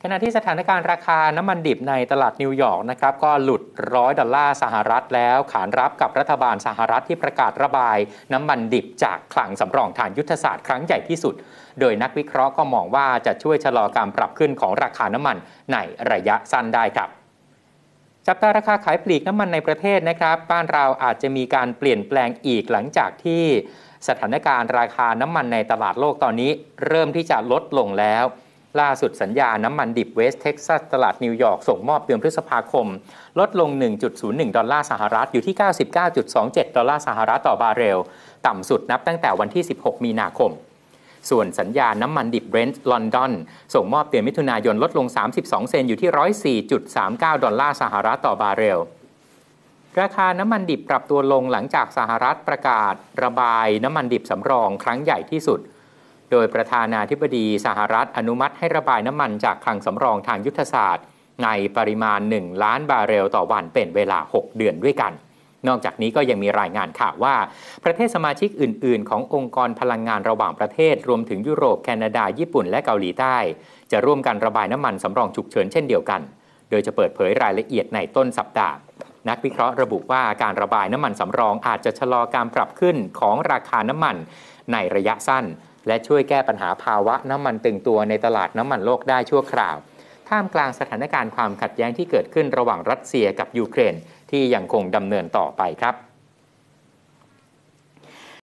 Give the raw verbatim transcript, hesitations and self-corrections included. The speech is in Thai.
ขณะที่สถานการณ์ราคาน้ำมันดิบในตลาดนิวยอร์กนะครับก็หลุดร้อยดอลลาร์สหรัฐแล้วขานรับกับรัฐบาลสหรัฐที่ประกาศระบายน้ำมันดิบจากคลังสำรองทางยุทธศาสตร์ครั้งใหญ่ที่สุดโดยนักวิเคราะห์ก็มองว่าจะช่วยชะลอการปรับขึ้นของราคาน้ำมันในระยะสั้นได้ครับจับตาราคาขายปลีกน้ำมันในประเทศนะครับบ้านเราอาจจะมีการเปลี่ยนแปลงอีกหลังจากที่สถานการณ์ราคาน้ำมันในตลาดโลกตอนนี้เริ่มที่จะลดลงแล้วล่าสุดสัญญาน้ำมันดิบเวสต์เท็กซัสตลาดนิวยอร์กส่งมอบเดือนพฤษภาคมลดลง หนึ่งจุดศูนย์หนึ่ง ดอลลาร์สหรัฐอยู่ที่ เก้าสิบเก้าจุดสองเจ็ด ดอลลาร์สหรัฐต่อบาร์เรลต่ำสุดนับตั้งแต่วันที่สิบหกมีนาคมส่วนสัญญาน้ำมันดิบ Brent ลอนดอนส่งมอบเดือนมิถุนายนลดลงสามสิบสองเซนต์อยู่ที่ หนึ่งร้อยสี่จุดสามเก้า ดอลลาร์สหรัฐต่อบาร์เรลราคาน้ำมันดิบปรับตัวลงหลังจากสหรัฐประกาศระบายน้ำมันดิบสำรองครั้งใหญ่ที่สุดโดยประธานาธิบดีสหรัฐอนุมัติให้ระบายน้ำมันจากคลังสำรองทางยุทธศาสตร์ในปริมาณหนึ่งล้านบาร์เรลต่อวันเป็นเวลาหกเดือนด้วยกันนอกจากนี้ก็ยังมีรายงานข่าวว่าประเทศสมาชิกอื่นๆขององค์กรพลังงานระหว่างประเทศรวมถึงยุโรปแคนาดาญี่ปุ่นและเกาหลีใต้จะร่วมกันระบายน้ำมันสำรองฉุกเฉินเช่นเดียวกันโดยจะเปิดเผยรายละเอียดในต้นสัปดาห์นักวิเคราะห์ระบุว่าการระบายน้ำมันสำรองอาจจะชะลอการปรับขึ้นของราคาน้ำมันในระยะสั้นและช่วยแก้ปัญหาภาวะน้ำมันตึงตัวในตลาดน้ำมันโลกได้ชั่วคราวท่ามกลางสถานการณ์ความขัดแย้งที่เกิดขึ้นระหว่างรัสเซียกับยูเครนที่ยังคงดำเนินต่อไปครับ